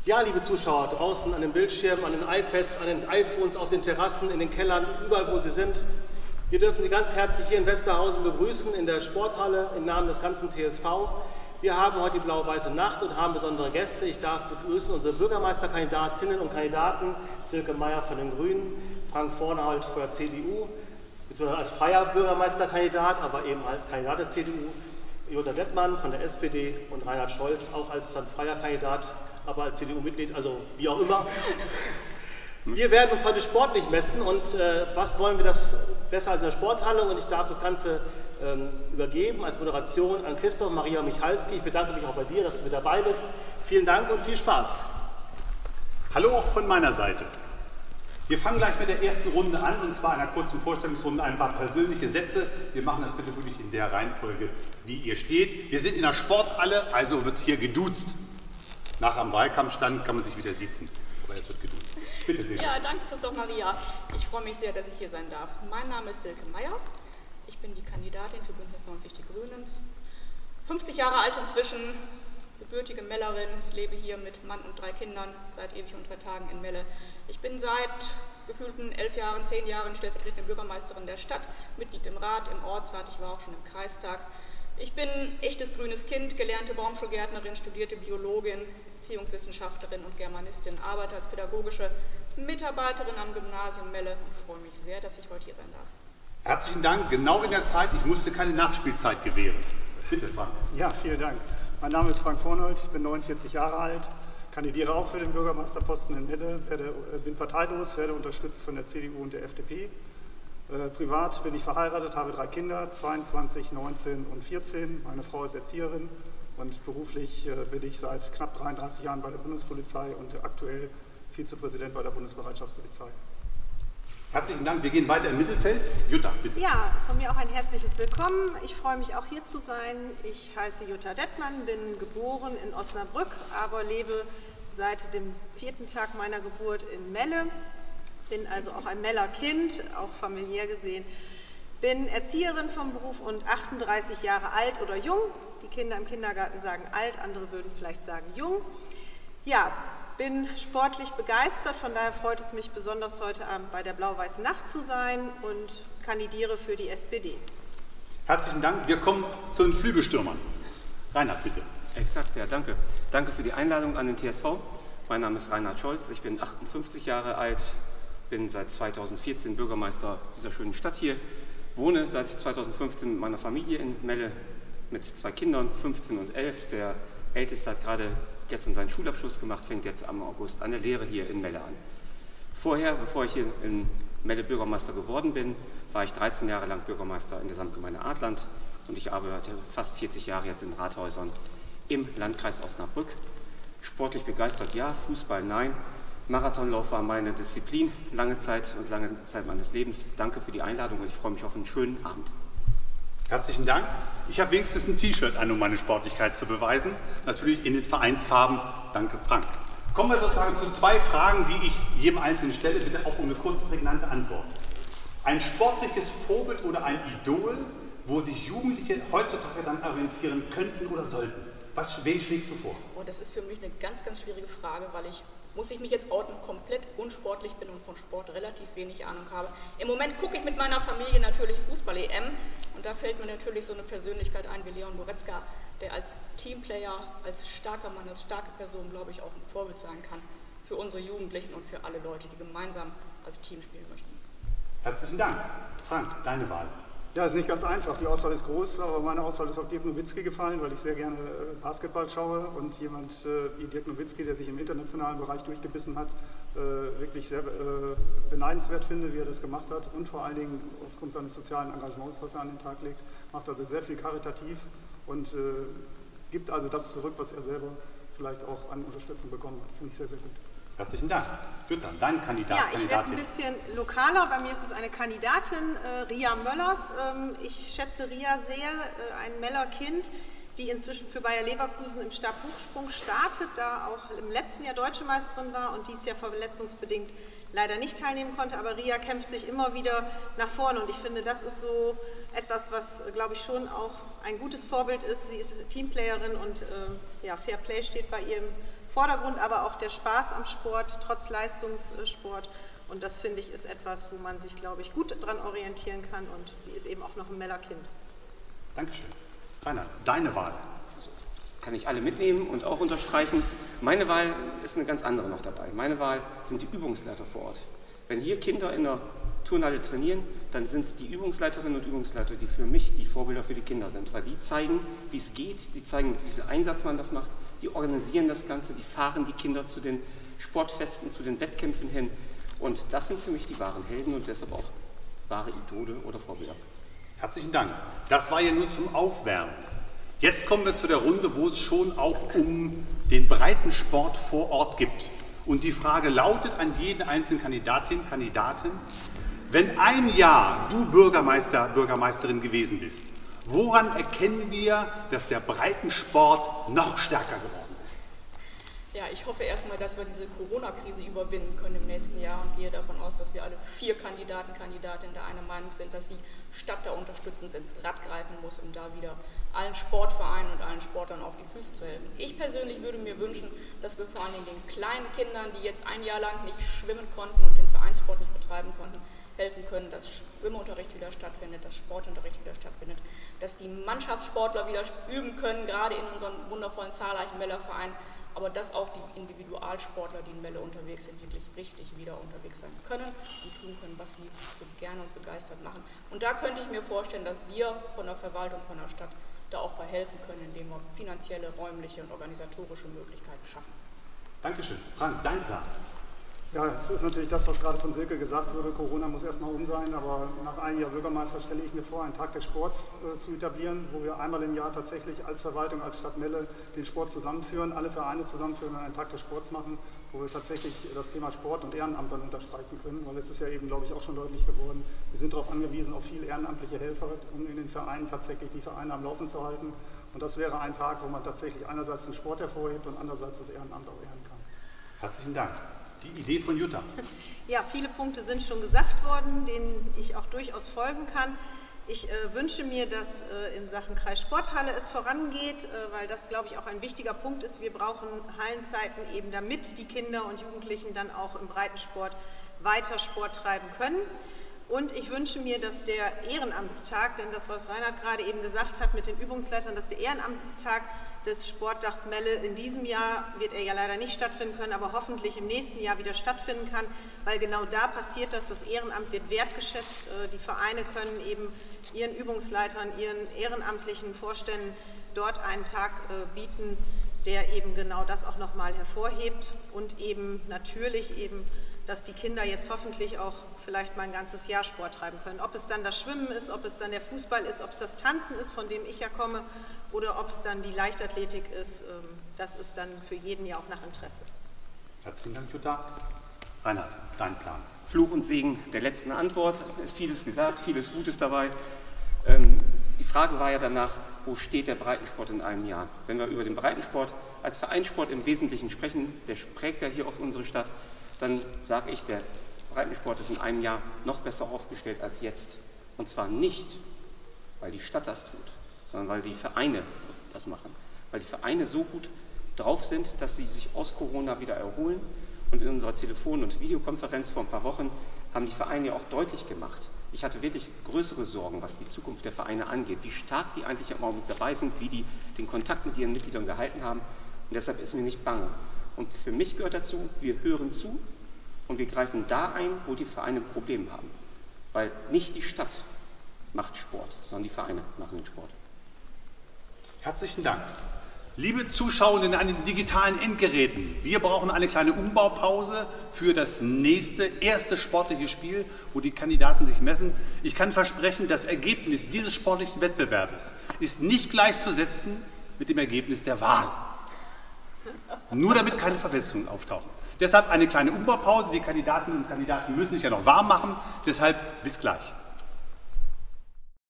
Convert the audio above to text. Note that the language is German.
Ja, liebe Zuschauer, draußen an den Bildschirmen, an den iPads, an den iPhones, auf den Terrassen, in den Kellern, überall wo Sie sind. Wir dürfen Sie ganz herzlich hier in Westerhausen begrüßen, in der Sporthalle, im Namen des ganzen TSV. Wir haben heute die blau-weiße Nacht und haben besondere Gäste. Ich darf begrüßen unsere Bürgermeisterkandidatinnen und Kandidaten, Silke Meyer von den Grünen, Frank Vornhold von der CDU, beziehungsweise als freier Bürgermeisterkandidat, aber eben als Kandidat der CDU, Jutta Dettmann von der SPD und Reinhard Scholz, auch als dann freier Kandidat, aber als CDU-Mitglied, also wie auch immer. Wir werden uns heute sportlich messen und was wollen wir das besser als in der Sporthalle, und ich darf das Ganze übergeben als Moderation an Christoph Maria Michalski. Ich bedanke mich auch bei dir, dass du mit dabei bist. Vielen Dank und viel Spaß. Hallo auch von meiner Seite. Wir fangen gleich mit der ersten Runde an, und zwar einer kurzen Vorstellungsrunde, ein paar persönliche Sätze. Wir machen das bitte wirklich in der Reihenfolge, wie ihr steht. Wir sind in der Sporthalle, also wird hier geduzt. Nach am Wahlkampfstand kann man sich wieder siezen, aber es wird geduzt. Bitte sehr. Ja, danke Christoph Maria. Ich freue mich sehr, dass ich hier sein darf. Mein Name ist Silke Meyer. Ich bin die Kandidatin für Bündnis 90 Die Grünen. 50 Jahre alt inzwischen, gebürtige Mellerin, lebe hier mit Mann und 3 Kindern seit ewig und 3 Tagen in Melle. Ich bin seit gefühlten 11 Jahren, 10 Jahren stellvertretende Bürgermeisterin der Stadt, Mitglied im Rat, im Ortsrat, ich war auch schon im Kreistag. Ich bin echtes grünes Kind, gelernte Baumschulgärtnerin, studierte Biologin, Erziehungswissenschaftlerin und Germanistin, arbeite als pädagogische Mitarbeiterin am Gymnasium Melle und freue mich sehr, dass ich heute hier sein darf. Herzlichen Dank, genau in der Zeit, ich musste keine Nachspielzeit gewähren. Bitte, Frank. Ja, vielen Dank. Mein Name ist Frank Vornhold, ich bin 49 Jahre alt, kandidiere auch für den Bürgermeisterposten in Melle, bin parteilos, werde unterstützt von der CDU und der FDP. Privat bin ich verheiratet, habe 3 Kinder, 22, 19 und 14. Meine Frau ist Erzieherin und beruflich bin ich seit knapp 33 Jahren bei der Bundespolizei und aktuell Vizepräsident bei der Bundesbereitschaftspolizei. Herzlichen Dank. Wir gehen weiter im Mittelfeld. Jutta, bitte. Ja, von mir auch ein herzliches Willkommen. Ich freue mich auch hier zu sein. Ich heiße Jutta Dettmann, bin geboren in Osnabrück, aber lebe seit dem 4. Tag meiner Geburt in Melle. Bin also auch ein Meller Kind, auch familiär gesehen. Bin Erzieherin vom Beruf und 38 Jahre alt oder jung. Die Kinder im Kindergarten sagen alt, andere würden vielleicht sagen jung. Ja, bin sportlich begeistert, von daher freut es mich besonders, heute Abend bei der blau-weißen Nacht zu sein und kandidiere für die SPD. Herzlichen Dank. Wir kommen zu den Flügelstürmern. Reinhard, bitte. Exakt, ja, danke. Danke für die Einladung an den TSV. Mein Name ist Reinhard Scholz, ich bin 58 Jahre alt, bin seit 2014 Bürgermeister dieser schönen Stadt hier, wohne seit 2015 mit meiner Familie in Melle mit 2 Kindern, 15 und 11. Der Älteste hat gerade gestern seinen Schulabschluss gemacht, fängt jetzt am August an der Lehre hier in Melle an. Vorher, bevor ich hier in Melle Bürgermeister geworden bin, war ich 13 Jahre lang Bürgermeister in der Samtgemeinde Adland und ich arbeite fast 40 Jahre jetzt in Rathäusern im Landkreis Osnabrück. Sportlich begeistert ja, Fußball nein. Marathonlauf war meine Disziplin, lange Zeit meines Lebens. Danke für die Einladung und ich freue mich auf einen schönen Abend. Herzlichen Dank. Ich habe wenigstens ein T-Shirt an, um meine Sportlichkeit zu beweisen. Natürlich in den Vereinsfarben. Danke, Frank. Kommen wir sozusagen zu 2 Fragen, die ich jedem Einzelnen stelle. Bitte auch um eine kurz prägnante Antwort. Ein sportliches Vorbild oder ein Idol, wo sich Jugendliche heutzutage dann orientieren könnten oder sollten. Wen schlägst du vor? Oh, das ist für mich eine ganz, ganz schwierige Frage, weil muss ich mich jetzt outen, komplett unsportlich bin und von Sport relativ wenig Ahnung habe. Im Moment gucke ich mit meiner Familie natürlich Fußball-EM und da fällt mir natürlich so eine Persönlichkeit ein wie Leon Goretzka, der als Teamplayer, als starker Mann, als starke Person, glaube ich, auch ein Vorbild sein kann für unsere Jugendlichen und für alle Leute, die gemeinsam als Team spielen möchten. Herzlichen Dank. Frank, deine Wahl. Ja, ist nicht ganz einfach. Die Auswahl ist groß, aber meine Auswahl ist auf Dirk Nowitzki gefallen, weil ich sehr gerne Basketball schaue und jemand wie Dirk Nowitzki, der sich im internationalen Bereich durchgebissen hat, wirklich sehr beneidenswert finde, wie er das gemacht hat und vor allen Dingen aufgrund seines sozialen Engagements, was er an den Tag legt, macht also sehr viel karitativ und gibt also das zurück, was er selber vielleicht auch an Unterstützung bekommen hat. Finde ich sehr, sehr gut. Herzlichen Dank. Jutta, dein Kandidat. Ja, ich werde ein bisschen lokaler. Bei mir ist es eine Kandidatin, Ria Möllers. Ich schätze Ria sehr, ein Meller Kind, die inzwischen für Bayer Leverkusen im Stabhochsprung startet, da auch im letzten Jahr Deutsche Meisterin war und dieses Jahr verletzungsbedingt leider nicht teilnehmen konnte. Aber Ria kämpft sich immer wieder nach vorne und ich finde, das ist so etwas, was, glaube ich, schon auch ein gutes Vorbild ist. Sie ist Teamplayerin und ja, Fair Play steht bei ihr im Vordergrund, aber auch der Spaß am Sport, trotz Leistungssport. Und das, finde ich, ist etwas, wo man sich, glaube ich, gut dran orientieren kann. Und die ist eben auch noch ein Mellerkind. Dankeschön. Rainer, deine Wahl. Kann ich alle mitnehmen und auch unterstreichen. Meine Wahl ist eine ganz andere noch dabei. Meine Wahl sind die Übungsleiter vor Ort. Wenn hier Kinder in der Turnhalle trainieren, dann sind es die Übungsleiterinnen und Übungsleiter, die für mich die Vorbilder für die Kinder sind. Weil die zeigen, wie es geht, die zeigen, mit wie viel Einsatz man das macht, die organisieren das Ganze, die fahren die Kinder zu den Sportfesten, zu den Wettkämpfen hin. Und das sind für mich die wahren Helden und deshalb auch wahre Idole oder Vorbilder. Herzlichen Dank. Das war ja nur zum Aufwärmen. Jetzt kommen wir zu der Runde, wo es schon auch um den Breitensport vor Ort gibt. Und die Frage lautet an jeden einzelnen Kandidatin, wenn ein Jahr du Bürgermeister, Bürgermeisterin gewesen bist, woran erkennen wir, dass der Breitensport noch stärker geworden ist? Ja, ich hoffe erstmal, dass wir diese Corona-Krise überwinden können im nächsten Jahr und gehe davon aus, dass wir alle 4 Kandidaten, Kandidatinnen der einer Meinung sind, dass die Stadt da unterstützend ins Rad greifen muss, um da wieder allen Sportvereinen und allen Sportlern auf die Füße zu helfen. Ich persönlich würde mir wünschen, dass wir vor allem den kleinen Kindern, die jetzt ein Jahr lang nicht schwimmen konnten und den Vereinssport nicht betreiben konnten, helfen können, dass Schwimmunterricht wieder stattfindet, dass Sportunterricht wieder stattfindet, dass die Mannschaftssportler wieder üben können, gerade in unseren wundervollen zahlreichen Mellervereinen, aber dass auch die Individualsportler, die in Melle unterwegs sind, wirklich richtig wieder unterwegs sein können und tun können, was sie so gerne und begeistert machen. Und da könnte ich mir vorstellen, dass wir von der Verwaltung, von der Stadt da auch bei helfen können, indem wir finanzielle, räumliche und organisatorische Möglichkeiten schaffen. Dankeschön. Frank, dein Plan. Ja, es ist natürlich das, was gerade von Silke gesagt wurde. Corona muss erstmal sein, aber nach einem Jahr Bürgermeister stelle ich mir vor, einen Tag des Sports zu etablieren, wo wir einmal im Jahr tatsächlich als Verwaltung, als Stadt Melle den Sport zusammenführen, alle Vereine zusammenführen und einen Tag des Sports machen, wo wir tatsächlich das Thema Sport und Ehrenamt dann unterstreichen können, weil es ist ja eben, glaube ich, auch schon deutlich geworden, wir sind darauf angewiesen, auf viel ehrenamtliche Helfer, um in den Vereinen tatsächlich die Vereine am Laufen zu halten. Und das wäre ein Tag, wo man tatsächlich einerseits den Sport hervorhebt und andererseits das Ehrenamt auch ehren kann. Herzlichen Dank. Die Idee von Jutta. Ja, viele Punkte sind schon gesagt worden, denen ich auch durchaus folgen kann. Ich wünsche mir, dass in Sachen Kreissporthalle es vorangeht, weil das, glaube ich, auch ein wichtiger Punkt ist. Wir brauchen Hallenzeiten eben, damit die Kinder und Jugendlichen dann auch im Breitensport weiter Sport treiben können. Und ich wünsche mir, dass der Ehrenamtstag, denn das, was Reinhard gerade eben gesagt hat mit den Übungsleitern, dass der Ehrenamtstag des Sportdachs Melle in diesem Jahr, wird er ja leider nicht stattfinden können, aber hoffentlich im nächsten Jahr wieder stattfinden kann, weil genau da passiert das Ehrenamt wird wertgeschätzt. Die Vereine können eben ihren Übungsleitern, ihren ehrenamtlichen Vorständen dort einen Tag bieten, der eben genau das auch nochmal hervorhebt und eben natürlich eben, dass die Kinder jetzt hoffentlich auch vielleicht mal ein ganzes Jahr Sport treiben können. Ob es dann das Schwimmen ist, ob es dann der Fußball ist, ob es das Tanzen ist, von dem ich ja komme, oder ob es dann die Leichtathletik ist, das ist dann für jeden ja auch nach Interesse. Herzlichen Dank, Jutta. Reinhard, dein Plan. Fluch und Segen der letzten Antwort. Es ist vieles gesagt, vieles Gutes dabei. Die Frage war ja danach, wo steht der Breitensport in einem Jahr? Wenn wir über den Breitensport als Vereinssport im Wesentlichen sprechen, der prägt ja hier auch unsere Stadt, dann sage ich, der Breitensport ist in einem Jahr noch besser aufgestellt als jetzt. Und zwar nicht, weil die Stadt das tut, sondern weil die Vereine das machen. Weil die Vereine so gut drauf sind, dass sie sich aus Corona wieder erholen. Und in unserer Telefon- und Videokonferenz vor ein paar Wochen haben die Vereine ja auch deutlich gemacht. Ich hatte wirklich größere Sorgen, was die Zukunft der Vereine angeht, wie stark die eigentlich im Augenblick dabei sind, wie die den Kontakt mit ihren Mitgliedern gehalten haben. Und deshalb ist mir nicht bange. Und für mich gehört dazu, wir hören zu und wir greifen da ein, wo die Vereine ein Problem haben. Weil nicht die Stadt macht Sport, sondern die Vereine machen den Sport. Herzlichen Dank. Liebe Zuschauenden an den digitalen Endgeräten, wir brauchen eine kleine Umbaupause für das erste sportliche Spiel, wo die Kandidaten sich messen. Ich kann versprechen, das Ergebnis dieses sportlichen Wettbewerbs ist nicht gleichzusetzen mit dem Ergebnis der Wahl. Nur damit keine Verwechslungen auftauchen. Deshalb eine kleine Umbaupause. Die Kandidatinnen und Kandidaten müssen sich ja noch warm machen. Deshalb bis gleich.